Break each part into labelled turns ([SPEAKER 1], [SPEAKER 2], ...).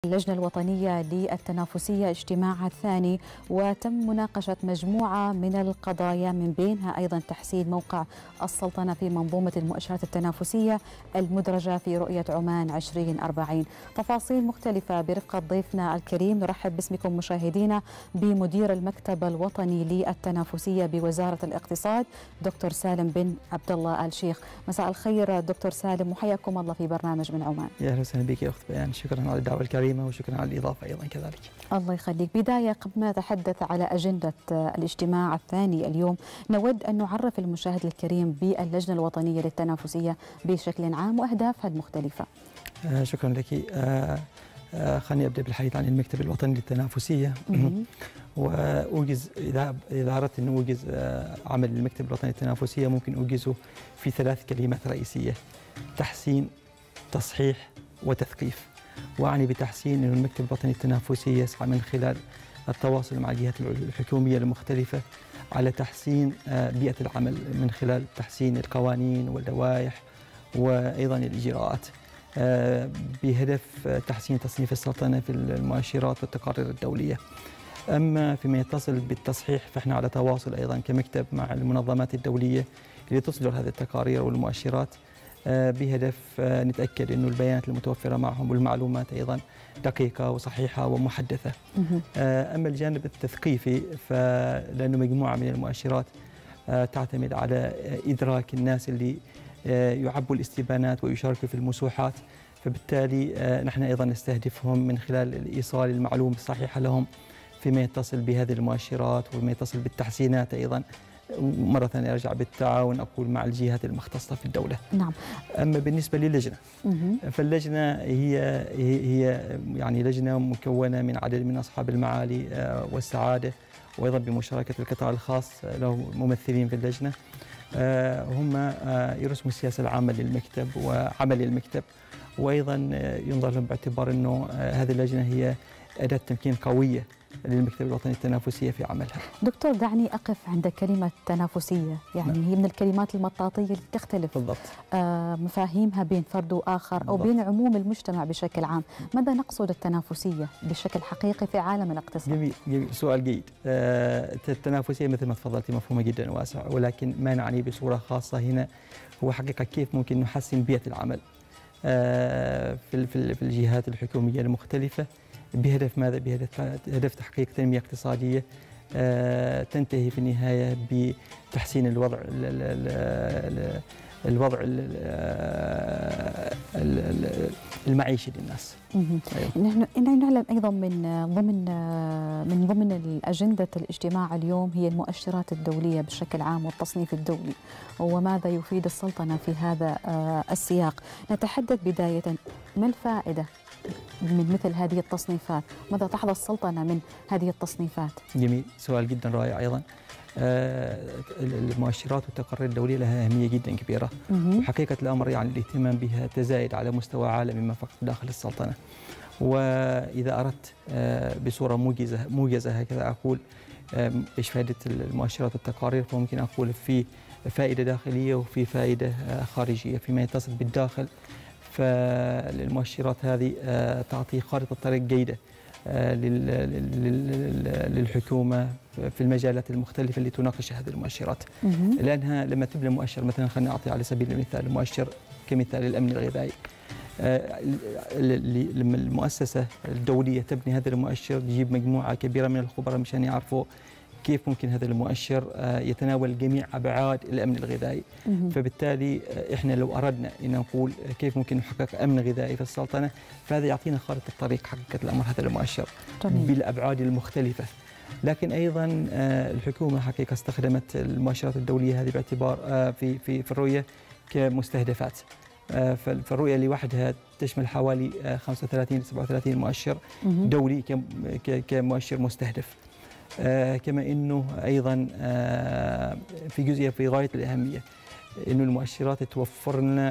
[SPEAKER 1] اللجنة الوطنية للتنافسية اجتماعها الثاني، وتم مناقشة مجموعة من القضايا من بينها أيضا تحسين موقع السلطنة في منظومة المؤشرات التنافسية المدرجة في رؤية عمان 2040. تفاصيل مختلفة برفقة ضيفنا الكريم. نرحب باسمكم مشاهدينا بمدير المكتب الوطني للتنافسية بوزارة الاقتصاد دكتور سالم بن عبد الله الشيخ. مساء الخير دكتور سالم، وحياكم الله في برنامج من عمان.
[SPEAKER 2] يا اهلا وسهلا بك يا اخت بيان، شكرا على الدعوه الكريمه وشكرا على الاضافه ايضا كذلك.
[SPEAKER 1] الله يخليك. بدايه قبل ما نتحدث على اجنده الاجتماع الثاني اليوم، نود ان نعرف المشاهد الكريم باللجنه الوطنيه للتنافسيه بشكل عام واهدافها المختلفه.
[SPEAKER 2] شكرا لك. خليني ابدا بالحديث عن المكتب الوطني للتنافسيه. واوجز اذا اردت ان اوجز عمل المكتب الوطني للتنافسيه ممكن اوجزه في 3 كلمات رئيسيه: تحسين، تصحيح، وتثقيف. واعني بتحسين انه المكتب الوطني للتنافسيه يسعى من خلال التواصل مع الجهات الحكوميه المختلفه على تحسين بيئه العمل من خلال تحسين القوانين واللوائح وايضا الاجراءات، بهدف تحسين تصنيف السلطنه في المؤشرات والتقارير الدوليه. اما فيما يتصل بالتصحيح فاحنا على تواصل ايضا كمكتب مع المنظمات الدوليه اللي تصدر هذه التقارير والمؤشرات، بهدف نتأكد أنه البيانات المتوفرة معهم والمعلومات أيضا دقيقة وصحيحة ومحدثة. أما الجانب التثقيفي فلأنه مجموعة من المؤشرات تعتمد على إدراك الناس اللي يعبوا الاستبيانات ويشاركوا في المسوحات، فبالتالي نحن أيضا نستهدفهم من خلال إيصال المعلومة الصحيحة لهم فيما يتصل بهذه المؤشرات وفيما يتصل بالتحسينات أيضا. مرة ثانية أرجع بالتعاون أقول مع الجهات المختصة في الدولة.
[SPEAKER 1] نعم.
[SPEAKER 2] أما بالنسبة للجنة فاللجنة هي يعني لجنة مكونة من عدد من أصحاب المعالي والسعادة، وأيضا بمشاركة القطاع الخاص له ممثلين في اللجنة. هم يرسموا السياسة العامة للمكتب وعمل المكتب، وأيضا ينظر لهم باعتبار أنه هذه اللجنة هي أداة تمكين قوية للمكتب الوطني للتنافسية في عملها.
[SPEAKER 1] دكتور، دعني أقف عند كلمة تنافسية، يعني هي من الكلمات المطاطية اللي تختلف
[SPEAKER 2] بالضبط
[SPEAKER 1] مفاهيمها بين فرد وآخر أو بين عموم المجتمع بشكل عام. ماذا نقصد التنافسية بشكل حقيقي في عالم الاقتصاد؟
[SPEAKER 2] جميل، سؤال جيد. التنافسية مثل ما تفضلتي مفهومة جدا واسع، ولكن ما نعني بصورة خاصة هنا هو حقيقة كيف ممكن نحسن بيئة العمل في الجهات الحكومية المختلفة بهدف ماذا؟ بهدف تحقيق تنمية اقتصادية تنتهي في النهاية بتحسين الوضع المعيشي للناس.
[SPEAKER 1] نحن نعلم أيضا من ضمن الأجندة الاجتماع اليوم هي المؤشرات الدولية بشكل عام والتصنيف الدولي وماذا يفيد السلطنة في هذا السياق. نتحدث بداية، ما الفائدة من مثل هذه التصنيفات؟ ماذا تحظى السلطنة من هذه التصنيفات؟
[SPEAKER 2] جميل، سؤال جدا رائع. أيضا المؤشرات والتقارير الدولية لها أهمية جدا كبيرة، وحقيقة الأمر يعني الاهتمام بها تزايد على مستوى عالمي ما فقط داخل السلطنة. وإذا أردت بصورة موجزة هكذا أقول إيش فائدة المؤشرات والتقارير، فممكن أقول في فائدة داخلية وفي فائدة خارجية. فيما يتصل بالداخل فالمؤشرات هذه تعطي خارطة طريق جيدة للحكومة في المجالات المختلفة اللي تناقش هذه المؤشرات. لأنها لما تبني مؤشر، مثلا خلينا نعطي على سبيل المثال مؤشر كمثال الأمن الغذائي، لما المؤسسة الدولية تبني هذا المؤشر تجيب مجموعة كبيرة من الخبراء مشان يعرفوا كيف ممكن هذا المؤشر يتناول جميع أبعاد الأمن الغذائي. فبالتالي إحنا لو أردنا أن نقول كيف ممكن نحقق أمن غذائي في السلطنة، فهذا يعطينا خارطة الطريق حقيقة الأمر هذا المؤشر بالأبعاد المختلفة. لكن أيضا الحكومة حقيقة استخدمت المؤشرات الدولية هذه باعتبار في الرؤية كمستهدفات. فالرؤية لوحدها تشمل حوالي 35 إلى 37 مؤشر دولي كمؤشر مستهدف. كما أنه أيضا في جزئية في غاية الأهمية، أنه المؤشرات توفر لنا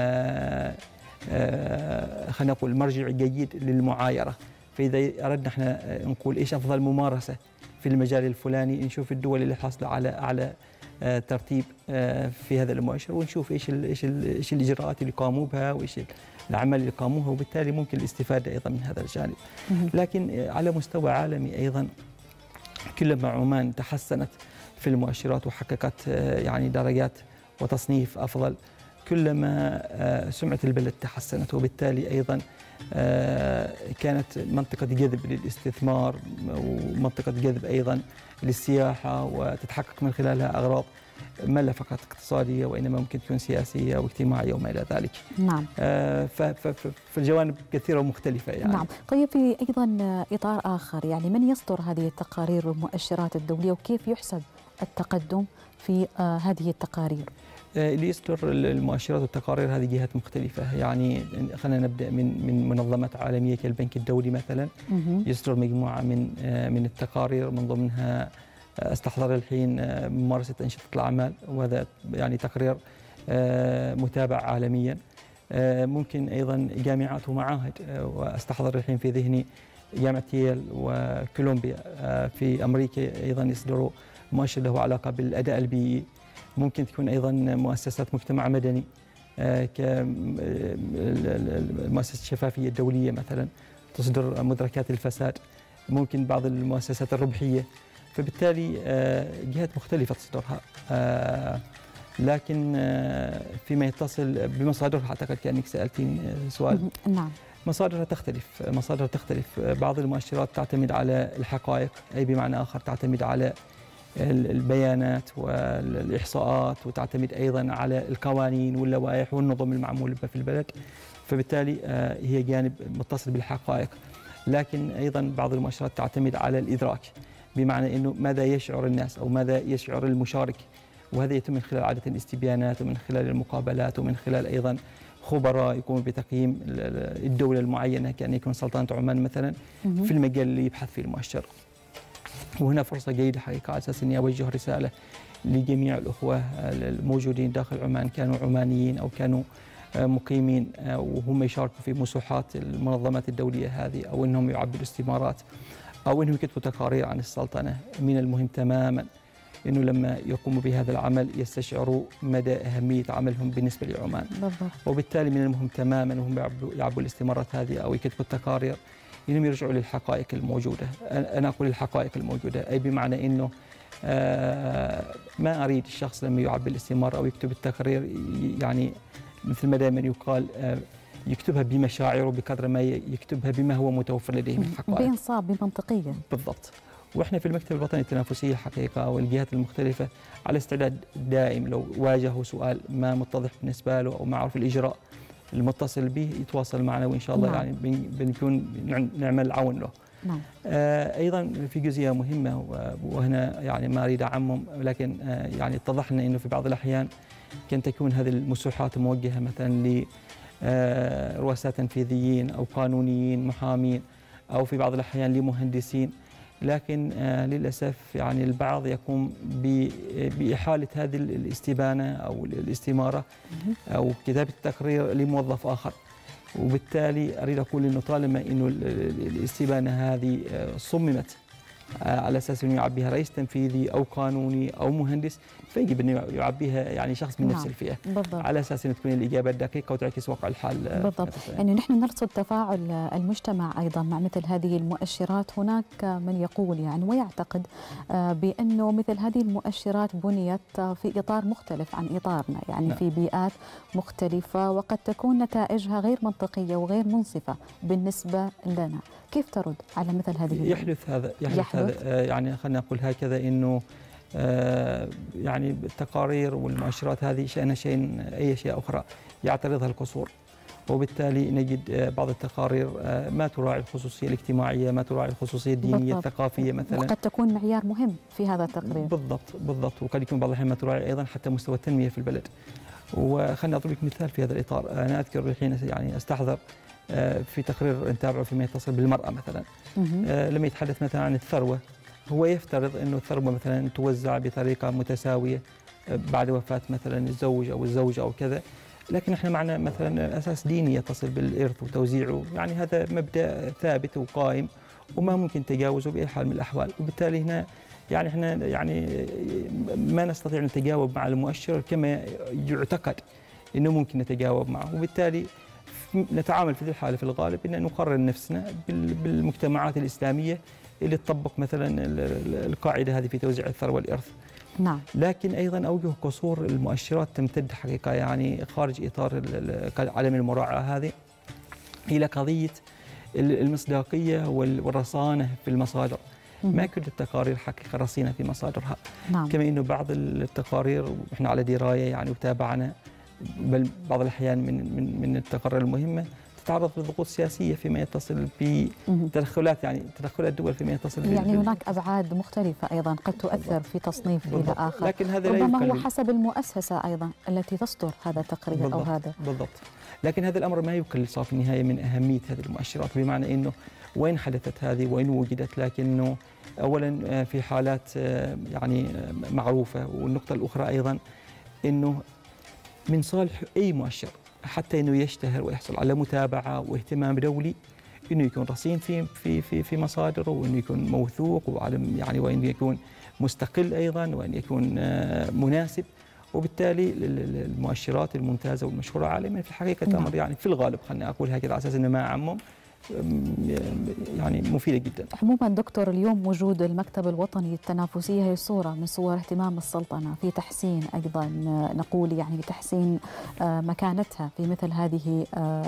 [SPEAKER 2] خلينا نقول مرجع جيد للمعايرة. فإذا أردنا احنا نقول إيش أفضل ممارسة في المجال الفلاني، نشوف الدول اللي حاصلة على أعلى ترتيب في هذا المؤشر، ونشوف ايش الاجراءات اللي قاموا بها وايش العمل اللي قاموه، وبالتالي ممكن الاستفادة أيضا من هذا الجانب. لكن على مستوى عالمي أيضا كلما عمان تحسنت في المؤشرات وحققت يعني درجات وتصنيف أفضل، كلما سمعة البلد تحسنت، وبالتالي أيضا كانت منطقة جذب للاستثمار ومنطقة جذب أيضا للسياحة، وتتحقق من خلالها أغراض ما لا فقط اقتصادية وإنما ممكن تكون سياسية واجتماعية وما إلى ذلك.
[SPEAKER 1] نعم.
[SPEAKER 2] في الجوانب كثيرة ومختلفة يعني.
[SPEAKER 1] نعم. طيب في أيضا إطار آخر، يعني من يصدر هذه التقارير والمؤشرات الدولية وكيف يحسب التقدم في هذه التقارير؟
[SPEAKER 2] اللي يصدر المؤشرات والتقارير هذه جهات مختلفة، يعني خلينا نبدأ من منظمات عالمية كالبنك الدولي مثلا، يصدر مجموعة من التقارير، من ضمنها استحضر الحين ممارسة أنشطة الأعمال، وهذا يعني تقرير متابع عالميا. ممكن أيضا جامعات ومعاهد، واستحضر الحين في ذهني جامعة ييل وكولومبيا في أمريكا أيضا يصدروا مؤشر له علاقة بالأداء البيئي. ممكن تكون أيضا مؤسسات مجتمع مدني كمؤسسة الشفافية الدولية مثلا تصدر مدركات الفساد، ممكن بعض المؤسسات الربحية، فبالتالي جهات مختلفة تصدرها. لكن فيما يتصل بمصادرها، أعتقد كأنك سألتين سؤال.
[SPEAKER 1] نعم.
[SPEAKER 2] مصادرها تختلف. بعض المؤشرات تعتمد على الحقائق، أي بمعنى آخر تعتمد على البيانات والإحصاءات، وتعتمد أيضا على القوانين واللوائح والنظم المعمولة في البلد، فبالتالي هي جانب متصل بالحقائق. لكن أيضا بعض المؤشرات تعتمد على الإدراك، بمعنى أنه ماذا يشعر الناس أو ماذا يشعر المشارك، وهذا يتم من خلال عادة الاستبيانات ومن خلال المقابلات ومن خلال أيضا خبراء يقوموا بتقييم الدولة المعينة، كأن يكون سلطنة عمان مثلا في المجال اللي يبحث فيه المؤشر. وهنا فرصة جيدة حقيقة على أساس أني أوجه رسالة لجميع الأخوة الموجودين داخل عمان، كانوا عمانيين أو كانوا مقيمين وهم يشاركوا في مسوحات المنظمات الدولية هذه، أو أنهم يعبروا استمارات أو أنهم يكتبوا تقارير عن السلطنة. من المهم تماما أنه لما يقوموا بهذا العمل يستشعروا مدى أهمية عملهم بالنسبة لعمان.
[SPEAKER 1] بالضبط.
[SPEAKER 2] وبالتالي من المهم تماما وهم يعبوا الاستمارات هذه أو يكتبوا التقارير إنهم يرجعوا للحقائق الموجودة. أنا أقول الحقائق الموجودة، أي بمعنى أنه ما أريد الشخص لما يعبي الاستمارة أو يكتب التقرير يعني مثل ما دائما يقال يكتبها بمشاعره بقدر ما يكتبها بما هو متوفر لديه من حقائق،
[SPEAKER 1] بإنصاف، بمنطقية.
[SPEAKER 2] بالضبط. وإحنا في المكتب الوطني للتنافسية حقيقة والجهات المختلفة على استعداد دائم، لو واجهوا سؤال ما متضح بالنسبة له أو ما عرف الإجراء المتصل به يتواصل معنا، وإن شاء الله
[SPEAKER 1] نعم.
[SPEAKER 2] يعني بنكون نعمل عون له.
[SPEAKER 1] نعم.
[SPEAKER 2] أيضا في جزئية مهمة، وهنا يعني ما أريد أعمم، لكن يعني اتضح لنا أنه في بعض الأحيان كان تكون هذه المسوحات موجهة مثلا لرؤساء تنفيذيين أو قانونيين محامين، أو في بعض الأحيان لمهندسين، لكن للأسف يعني البعض يقوم بإحالة هذه الاستبانة أو الاستمارة أو كتابة التقرير لموظف آخر. وبالتالي أريد أقول أنه طالما أنه الاستبانة هذه صممت على أساس أنه يعبيها رئيس تنفيذي أو قانوني أو مهندس، فيجب أنه يعبيها يعني شخص من نفس الفئة.
[SPEAKER 1] بالضبط.
[SPEAKER 2] على أساس أن تكون الإجابة دقيقة وتعكس واقع الحال.
[SPEAKER 1] بالضبط. يعني نحن نرصد تفاعل المجتمع أيضا مع مثل هذه المؤشرات. هناك من يقول يعني ويعتقد بأنه مثل هذه المؤشرات بنيت في إطار مختلف عن إطارنا، يعني
[SPEAKER 2] نعم.
[SPEAKER 1] في بيئات مختلفة، وقد تكون نتائجها غير منطقية وغير منصفة بالنسبة لنا. كيف ترد على مثل هذه؟
[SPEAKER 2] يحدث هذا يعني خلينا نقول هكذا، انه يعني التقارير والمؤشرات هذه شأنها شيء أي شيء أخرى يعترضها القصور، وبالتالي نجد بعض التقارير ما تراعي الخصوصية الاجتماعية، ما تراعي الخصوصية الدينية
[SPEAKER 1] بالضبط.
[SPEAKER 2] الثقافية مثلا،
[SPEAKER 1] وقد تكون معيار مهم في هذا التقرير.
[SPEAKER 2] بالضبط. وقد يكون بعض الأحيان ما تراعي أيضا حتى مستوى التنمية في البلد. وخلنا أضرب لك مثال في هذا الإطار. أنا أذكر الحين يعني أستحضر في تقرير نتابعه فيما يتصل بالمرأة مثلا، لما يتحدث مثلا عن الثروة، هو يفترض أنه الثروة مثلا توزع بطريقة متساوية بعد وفاة مثلا الزوج أو الزوجة أو كذا، لكن احنا معنا مثلا أساس ديني يتصل بالإرث وتوزيعه، يعني هذا مبدأ ثابت وقائم وما ممكن تجاوزه بأي حال من الأحوال. وبالتالي هنا يعني احنا يعني ما نستطيع أن نتجاوب مع المؤشر كما يعتقد أنه ممكن نتجاوب معه، وبالتالي نتعامل في ذي الحالة في الغالب أن نقرر نفسنا بالمجتمعات الإسلامية اللي تطبق مثلا القاعدة هذه في توزيع الثروة والإرث.
[SPEAKER 1] نعم.
[SPEAKER 2] لكن أيضا أوجه قصور المؤشرات تمتد حقيقة يعني خارج إطار عدم المراعاة هذه إلى قضية المصداقية والرصانة في المصادر. ما كل التقارير حقيقة رصينة في مصادرها.
[SPEAKER 1] نعم.
[SPEAKER 2] كما أنه بعض التقارير وإحنا على دراية يعني وتابعنا، بل بعض الأحيان من التقارير المهمة تتعرض لضغوط سياسية فيما يتصل بتدخلات تدخلات الدول فيما يتصل
[SPEAKER 1] يعني هناك أبعاد مختلفة أيضا قد تؤثر في تصنيف إلى آخر.
[SPEAKER 2] لكن هذا
[SPEAKER 1] ربما هو حسب المؤسسة أيضا التي تصدر هذا التقرير أو هذا.
[SPEAKER 2] بالضبط. لكن هذا الأمر ما يقلل في النهاية من أهمية هذه المؤشرات، بمعنى أنه وين حدثت هذه وين وجدت، لكنه أولا في حالات يعني معروفة، والنقطة الأخرى أيضا أنه من صالح أي مؤشر حتى أنه يشتهر ويحصل على متابعة واهتمام دولي أنه يكون رصين في مصادره، وأنه يكون موثوق وعلم يعني، وأنه يكون مستقل أيضا، وأن يكون مناسب. وبالتالي المؤشرات الممتازة والمشهورة عالميا في الحقيقة أمر يعني في الغالب خليني أقول هكذا على أساس أنه ما أعمم يعني مفيدة جدا.
[SPEAKER 1] عموما دكتور، اليوم وجود المكتب الوطني للتنافسية هي صورة من صور اهتمام السلطنة في تحسين أيضا نقول يعني بتحسين مكانتها في مثل هذه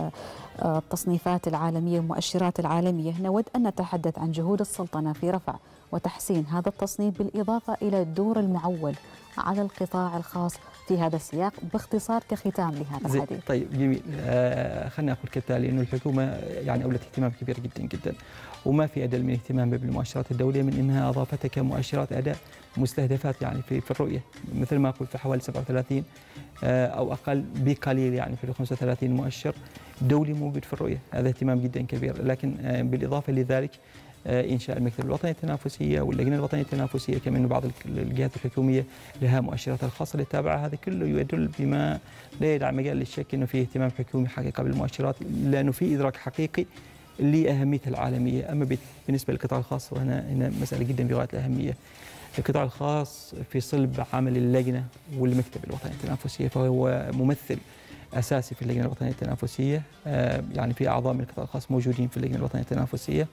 [SPEAKER 1] التصنيفات العالمية والمؤشرات العالمية. نود أن نتحدث عن جهود السلطنة في رفع وتحسين هذا التصنيف، بالإضافة إلى الدور المعول على القطاع الخاص في هذا السياق باختصار كختام لهذا الحديث.
[SPEAKER 2] طيب جميل. خلينا أقول كالتالي أنه الحكومة يعني أولت اهتمام كبير جدا جدا، وما في أدل من اهتمامها بالمؤشرات الدولية من أنها أضافتها كمؤشرات أداء مستهدفات يعني في الرؤية، مثل ما قلت في حوالي 37 أو أقل بقليل يعني في 35 مؤشر دولي موجود في الرؤية. هذا اهتمام جدا كبير. لكن بالإضافة لذلك إنشاء المكتب الوطني للتنافسية واللجنة الوطنية للتنافسية، كما أنه بعض الجهات الحكومية لها مؤشراتها الخاصة اللي تتابعها، هذا كله يدل بما لا يدع مجال للشك أنه في اهتمام حكومي حقيقة بالمؤشرات، لأنه في إدراك حقيقي لأهميتها العالمية. أما بالنسبة للقطاع الخاص وهنا مسألة جدا بغاية الأهمية. القطاع الخاص في صلب عمل اللجنة والمكتب الوطني للتنافسية، فهو ممثل أساسي في اللجنة الوطنية للتنافسية. يعني في أعضاء من القطاع الخاص موجودين في اللجنة الوطنية للتنافسية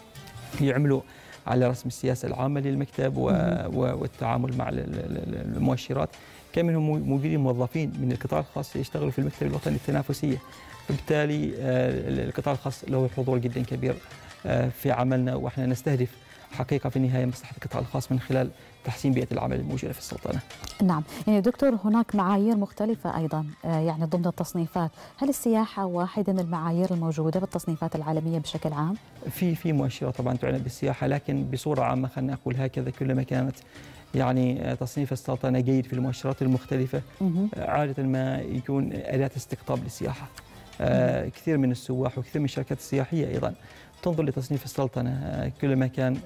[SPEAKER 2] يعملوا على رسم السياسة العامة للمكتب والتعامل مع المؤشرات. كم منهم موجودين موظفين من القطاع الخاص يشتغلوا في المكتب الوطني للتنافسية. فبالتالي القطاع الخاص له حضور جدا كبير في عملنا، واحنا نستهدف حقيقة في النهاية مصلحة القطاع الخاص من خلال تحسين بيئة العمل الموجودة في السلطنة.
[SPEAKER 1] نعم، يعني دكتور هناك معايير مختلفة أيضا يعني ضمن التصنيفات، هل السياحة واحدة من المعايير الموجودة بالتصنيفات العالمية بشكل عام؟ في مؤشرات طبعا تعنى بالسياحة، لكن بصورة عامة خلينا نقول هكذا، كلما كانت يعني تصنيف السلطنة جيد في المؤشرات المختلفة عادة ما يكون أداة استقطاب للسياحة. كثير من السواح وكثير من الشركات السياحية أيضا تنظر لتصنيف السلطنة كلما كان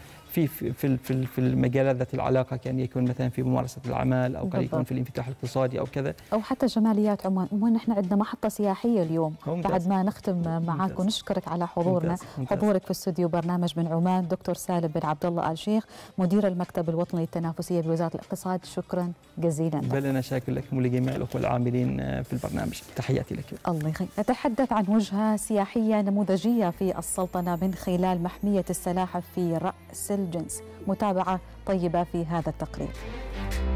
[SPEAKER 1] في المجالات ذات العلاقة، كان يكون مثلا في ممارسة الأعمال أو قد يكون في الانفتاح الاقتصادي أو كذا، أو حتى جماليات عمان. نحن عندنا محطة سياحية اليوم. بعد ما نختم معك ونشكرك على حضورنا، حضورك في استوديو برنامج من عمان، دكتور سالم بن عبد الله آل شيخ مدير المكتب الوطني للتنافسية بوزارة الاقتصاد، شكرا جزيلا لك.
[SPEAKER 2] بل أنا شاكر لكم ولجميع الأخوة العاملين في البرنامج، تحياتي لك.
[SPEAKER 1] الله يخليك. نتحدث عن وجهة سياحية نموذجية في السلطنة من خلال محمية السلاحف في رأس الجنس. متابعة طيبة في هذا التقرير.